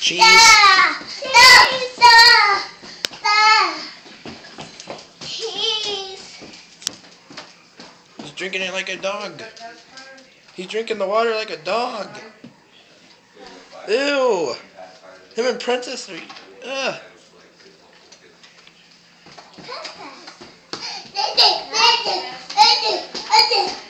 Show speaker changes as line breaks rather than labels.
Cheese.
Cheese.
He's drinking it like a dog. He's drinking the water like a dog. Ew. Him and Princess are... Ugh.
Princess.